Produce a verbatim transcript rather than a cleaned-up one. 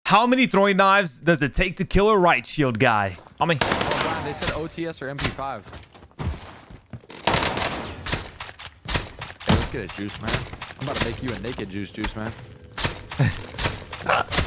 How many throwing knives does it take to kill a riot shield guy? I mean, oh, Brian, they said O T S or M P five. Hey, let's get a juice, man. I'm about to make you a naked juice juice, man.